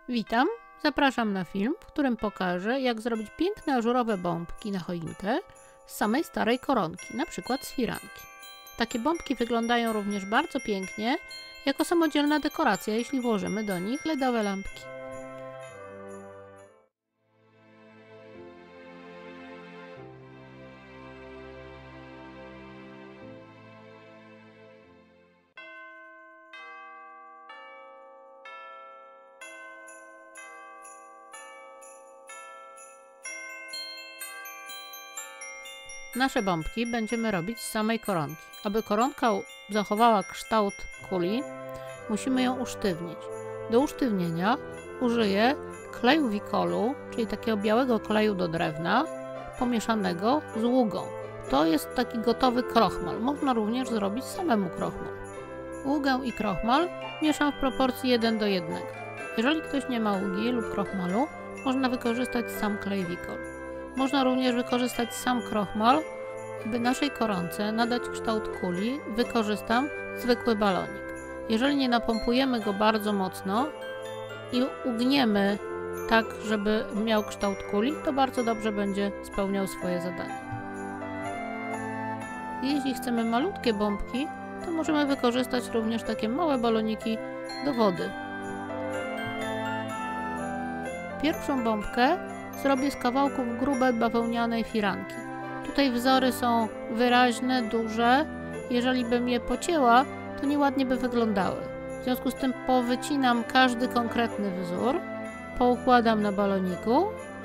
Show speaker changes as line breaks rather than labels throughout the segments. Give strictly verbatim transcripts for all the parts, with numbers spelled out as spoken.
Witam, zapraszam na film, w którym pokażę, jak zrobić piękne ażurowe bombki na choinkę z samej starej koronki, na przykład z firanki. Takie bombki wyglądają również bardzo pięknie jako samodzielna dekoracja, jeśli włożymy do nich ledowe lampki. Nasze bombki będziemy robić z samej koronki. Aby koronka zachowała kształt kuli, musimy ją usztywnić. Do usztywnienia użyję kleju wikolu, czyli takiego białego kleju do drewna, pomieszanego z ługą. To jest taki gotowy krochmal. Można również zrobić samemu krochmal. Ługę i krochmal mieszam w proporcji jeden do jednego. Jeżeli ktoś nie ma ługi lub krochmalu, można wykorzystać sam klej wikol. Można również wykorzystać sam krochmal. By naszej koronce nadać kształt kuli, wykorzystam zwykły balonik. Jeżeli nie napompujemy go bardzo mocno i ugniemy tak, żeby miał kształt kuli, to bardzo dobrze będzie spełniał swoje zadanie. Jeśli chcemy malutkie bombki, to możemy wykorzystać również takie małe baloniki do wody. Pierwszą bombkę zrobię z kawałków grubej bawełnianej firanki. Tutaj wzory są wyraźne, duże. Jeżeli bym je pocięła, to nieładnie by wyglądały. W związku z tym powycinam każdy konkretny wzór, poukładam na baloniku.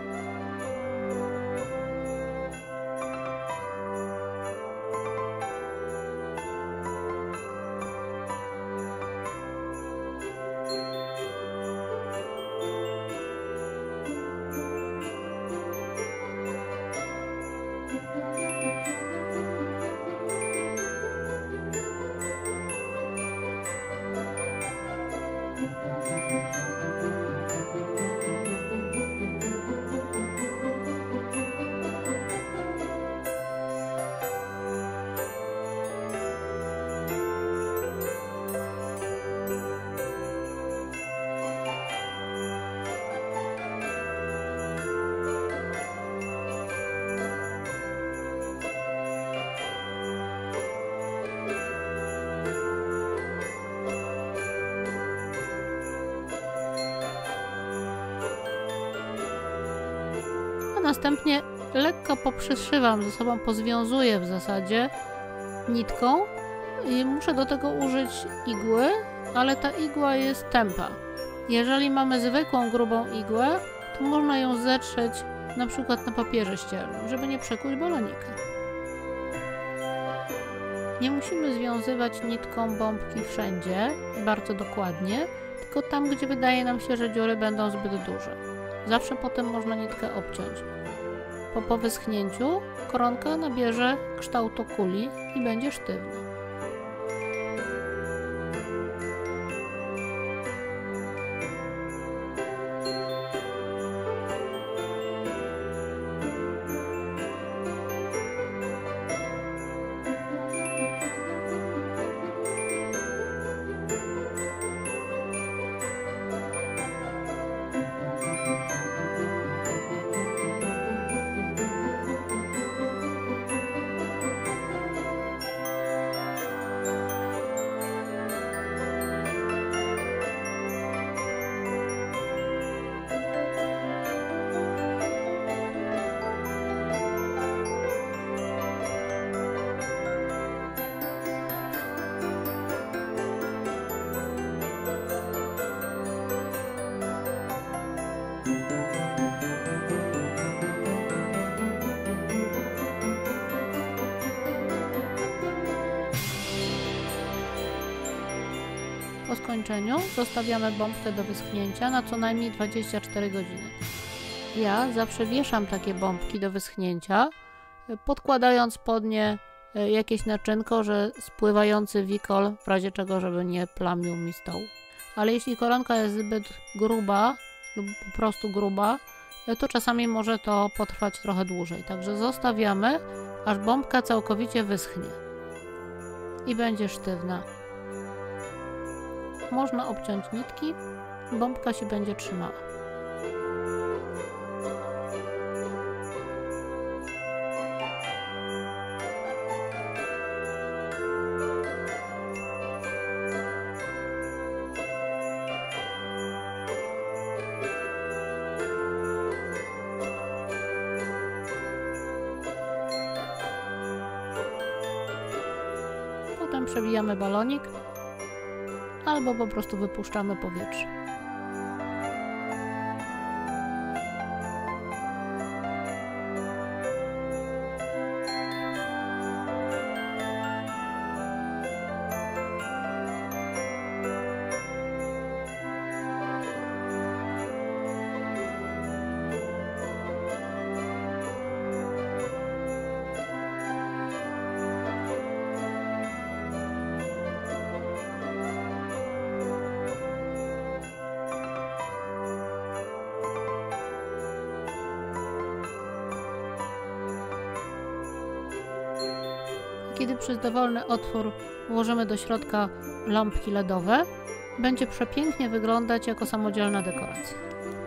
A następnie lekko poprzeszywam ze sobą, pozwiązuję w zasadzie nitką i muszę do tego użyć igły, ale ta igła jest tępa. Jeżeli mamy zwykłą grubą igłę, to można ją zetrzeć na przykład na papierze ściernym, żeby nie przekuć balonika. Nie musimy związywać nitką bombki wszędzie, bardzo dokładnie, tylko tam, gdzie wydaje nam się, że dziury będą zbyt duże. Zawsze potem można nitkę obciąć. Po, po wyschnięciu koronka nabierze kształtu kuli i będzie sztywna. Po skończeniu zostawiamy bombkę do wyschnięcia na co najmniej dwadzieścia cztery godziny. Ja zawsze wieszam takie bombki do wyschnięcia, podkładając pod nie jakieś naczynko, że spływający wikol, w razie czego, żeby nie plamił mi stołu. Ale jeśli koronka jest zbyt gruba lub po prostu gruba, to czasami może to potrwać trochę dłużej. Także zostawiamy, aż bombka całkowicie wyschnie i będzie sztywna. Można obciąć nitki bombka się będzie trzymała. Potem przewijamy balonik albo po prostu wypuszczamy powietrze. Kiedy przez dowolny otwór włożymy do środka lampki ledowe, będzie przepięknie wyglądać jako samodzielna dekoracja.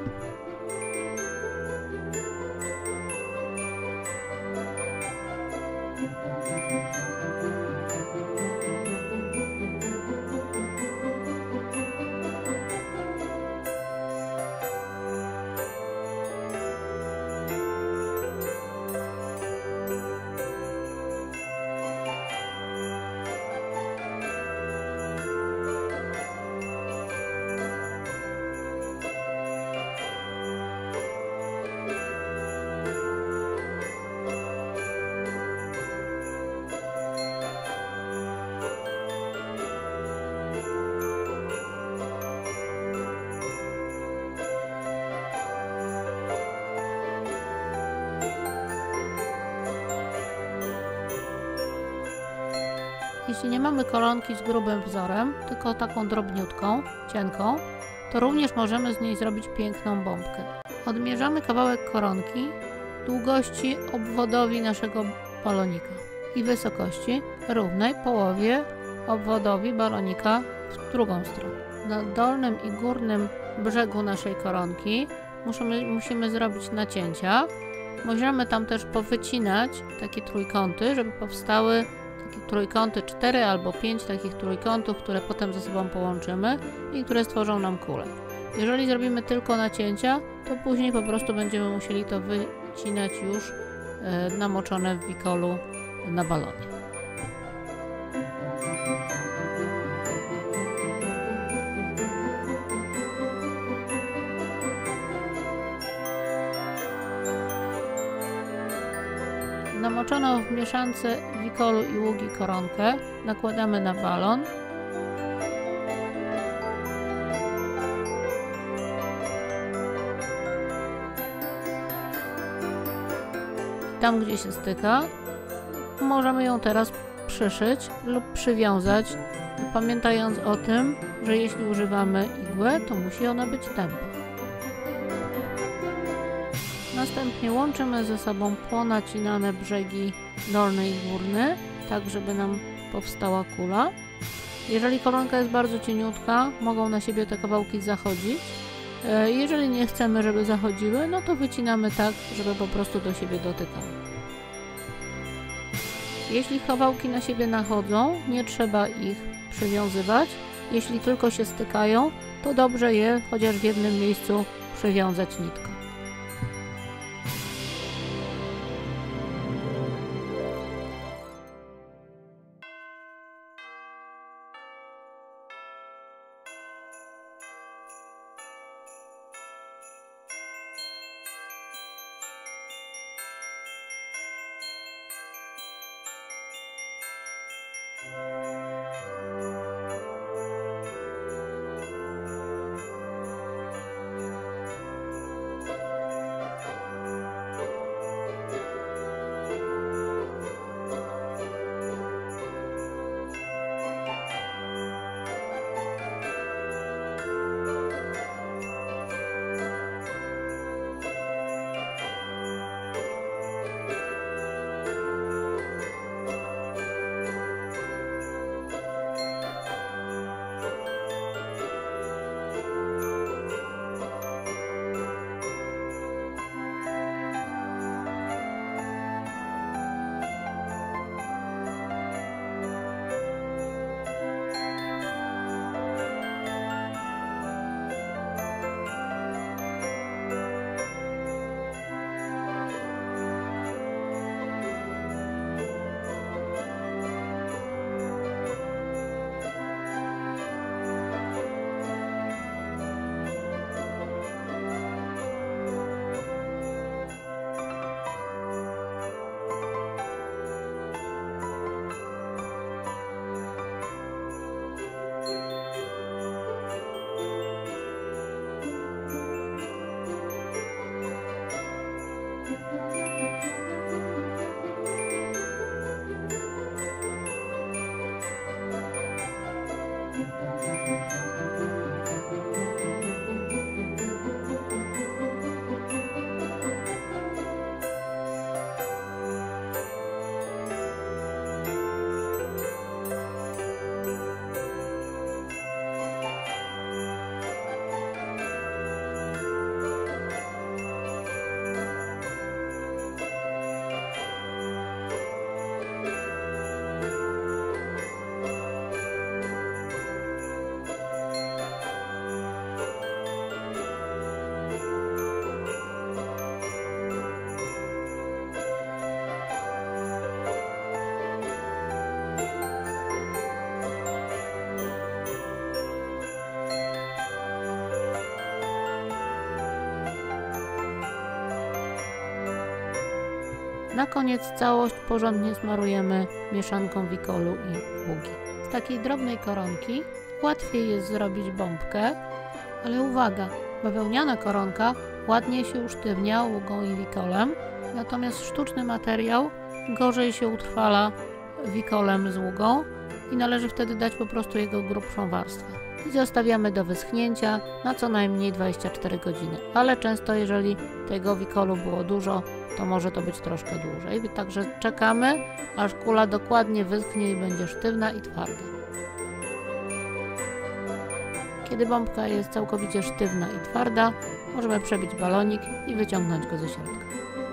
Jeśli nie mamy koronki z grubym wzorem, tylko taką drobniutką, cienką, to również możemy z niej zrobić piękną bombkę. Odmierzamy kawałek koronki długości obwodowi naszego balonika i wysokości równej połowie obwodowi balonika w drugą stronę. Na dolnym i górnym brzegu naszej koronki musimy, musimy zrobić nacięcia. Możemy tam też powycinać takie trójkąty, żeby powstały takie trójkąty, cztery albo pięć takich trójkątów, które potem ze sobą połączymy i które stworzą nam kulę. Jeżeli zrobimy tylko nacięcia, to później po prostu będziemy musieli to wycinać już e, namoczone w wikolu na balonie. Namoczoną w mieszance wikolu i ługi koronkę nakładamy na balon. Tam, gdzie się styka, możemy ją teraz przyszyć lub przywiązać, pamiętając o tym, że jeśli używamy igły, to musi ona być tępa. Następnie łączymy ze sobą ponacinane brzegi dolny i górny, tak żeby nam powstała kula. Jeżeli koronka jest bardzo cieniutka, mogą na siebie te kawałki zachodzić. Jeżeli nie chcemy, żeby zachodziły, no to wycinamy tak, żeby po prostu do siebie dotykały. Jeśli kawałki na siebie nachodzą, nie trzeba ich przywiązywać. Jeśli tylko się stykają, to dobrze je chociaż w jednym miejscu przywiązać nitką. Na koniec całość porządnie smarujemy mieszanką wikolu i ługi. Z takiej drobnej koronki łatwiej jest zrobić bombkę, ale uwaga, bawełniana koronka ładnie się usztywnia ługą i wikolem, natomiast sztuczny materiał gorzej się utrwala wikolem z ługą i należy wtedy dać po prostu jego grubszą warstwę. I zostawiamy do wyschnięcia na co najmniej dwadzieścia cztery godziny, ale często jeżeli tego wikolu było dużo, to może to być troszkę dłużej. Także czekamy, aż kula dokładnie wyschnie i będzie sztywna i twarda. Kiedy bombka jest całkowicie sztywna i twarda, możemy przebić balonik i wyciągnąć go ze środka.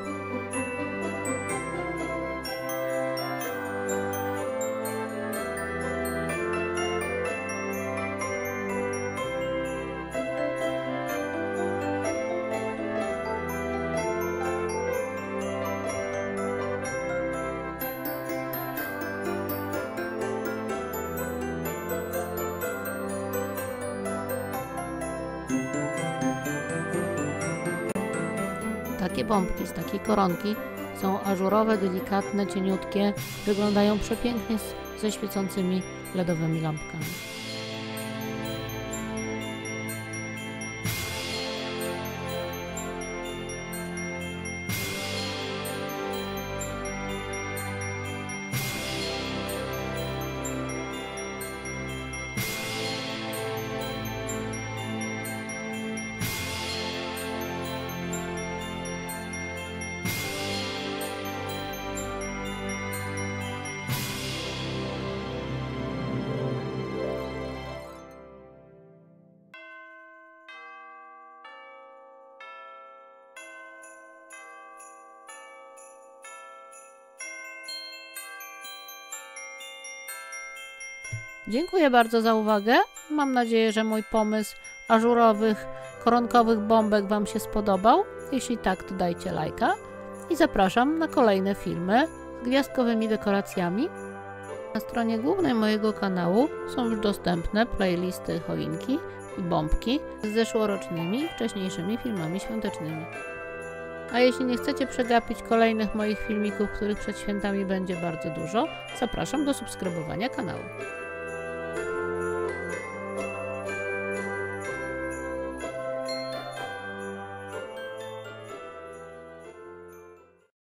Takie bombki z takiej koronki są ażurowe, delikatne, cieniutkie, wyglądają przepięknie ze świecącymi ledowymi lampkami. Dziękuję bardzo za uwagę. Mam nadzieję, że mój pomysł ażurowych, koronkowych bombek Wam się spodobał. Jeśli tak, to dajcie lajka i zapraszam na kolejne filmy z gwiazdkowymi dekoracjami. Na stronie głównej mojego kanału są już dostępne playlisty choinki i bombki z zeszłorocznymi i wcześniejszymi filmami świątecznymi. A jeśli nie chcecie przegapić kolejnych moich filmików, których przed świętami będzie bardzo dużo, zapraszam do subskrybowania kanału.